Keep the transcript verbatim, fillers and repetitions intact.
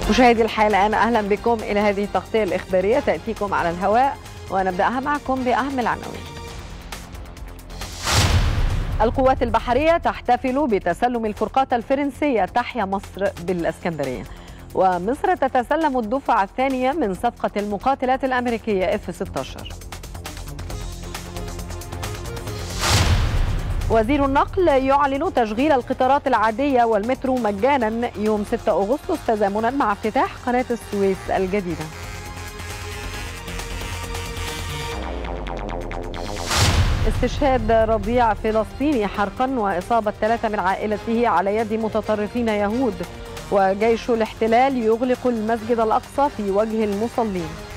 مشاهدي الحياة الآن، أهلا بكم إلى هذه التغطية الإخبارية تأتيكم على الهواء، ونبدأها معكم بأهم العناوين. القوات البحرية تحتفل بتسلم الفرقاطة الفرنسية تحيا مصر بالإسكندرية، ومصر تتسلم الدفعة الثانية من صفقة المقاتلات الأمريكية إف ستة عشر. وزير النقل يعلن تشغيل القطارات العادية والمترو مجانا يوم ستة أغسطس تزامنا مع افتتاح قناة السويس الجديدة. استشهاد رضيع فلسطيني حرقا وإصابة ثلاثة من عائلته على يد متطرفين يهود، وجيش الاحتلال يغلق المسجد الأقصى في وجه المصلين.